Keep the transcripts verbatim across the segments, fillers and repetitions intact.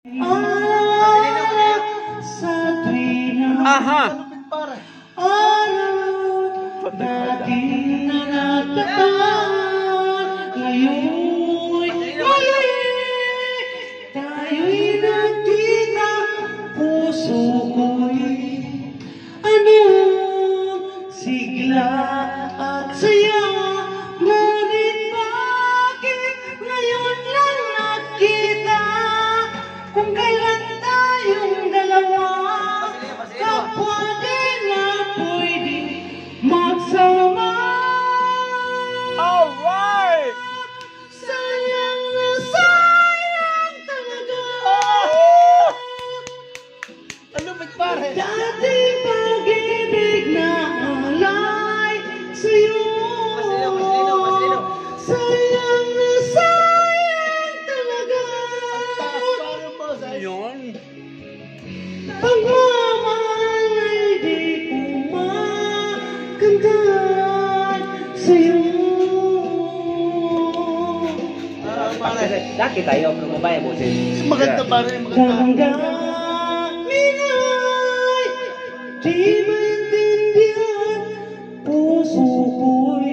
Aha! Araw natin na nagtataan, ngayon'y muli tayo'y nagkita. Puso ko'y anong sigla at saya, ngunit bakit ngayon lang nakita? Kung kailan tayong dalawa kapwa din na pwedeng magsama. Alright! Sayang na sayang talaga. Oh! Ano ba pare? Dating pag-ibig na alay sa'yo. Sayang na sayang talaga. Yun. Pagmamahal ay di ko makantaan sa'yo. Laki tayo, pero mabaya mo sin. Maganda pare, maganda. Damdamin ay di maintindihan. Puso ko'y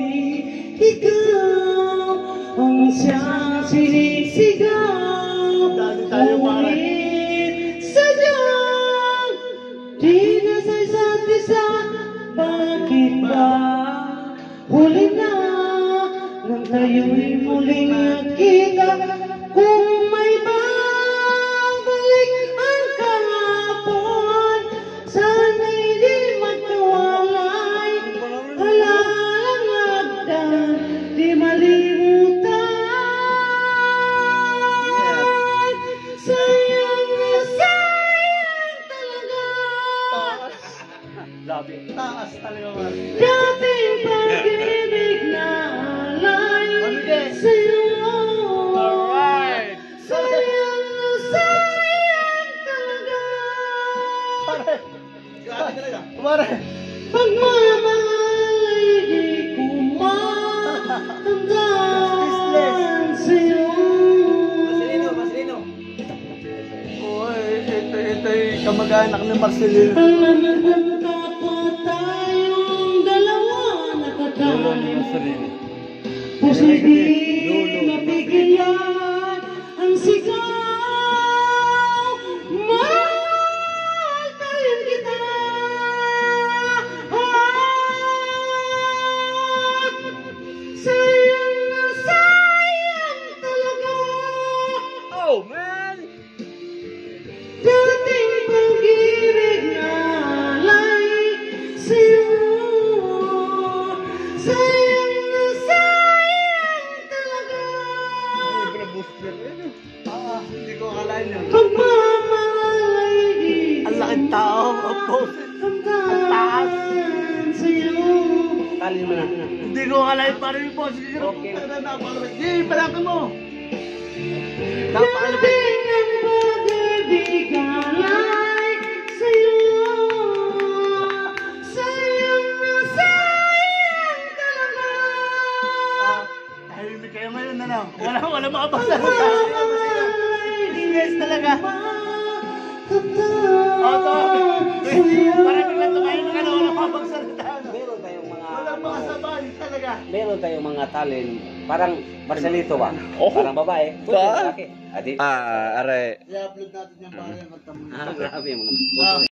ikaw ang siyang sinisigaw. Dali tayo, pare. Ngunit sadyang di na sa isa't isa. Bakit ba huli na nang tayo'y muling nagkita? Kung may babalik ang kahapon, sana'y di magkawalay. Halalang agdan, di malimutan. Sayang na sayang talaga. Labi. Taas talaga pare. Dating pag-ibig na alay sa'yo. Alright! Sayang na sayang talaga. Pare! Grabe talaga. Pare! Pagmamahal ay di ko matandaan sa'yo. Marcelino, Marcelino. Uy, ito, ito yung kamag-anak ni Marcelino. Alam mo kung kapwa tayong dalawa nakatali, puso'y di mapigilan ang sigaw. Mahal tayo kita. Ah, sayang na sayang talaga. Oh, man! Dating pag-ibig na alay sa'yo. Sayang na sayang talaga. Ah, hindi ko akalain yun. Pagmamahal ay di Ang laking tao. Opo. tandaan sa'yo. Tali mo na. Hindi ko akalain pare yung boss. Okay. Napakalapit. Hindi, palapit mo. Napakalapit. Dating ang pag-ibig alay sa'yo. Sayang na sayang talaga. Ah, tahimik kayo ngayon, ano? Wala, wala makapagsalita. Yes, talaga. Oh, to. Parang biglang tumayo ng ano, wala makapagsalita. Meron tayong mga Wala makasabay, talaga. meron tayong mga talent. Parang Marcelito ba? Oh. Parang babae. Pwede Ba? lalaki. Adi. Ah, are. I-upload natin yung pare. Magtamo. Ah, grabe yung mga.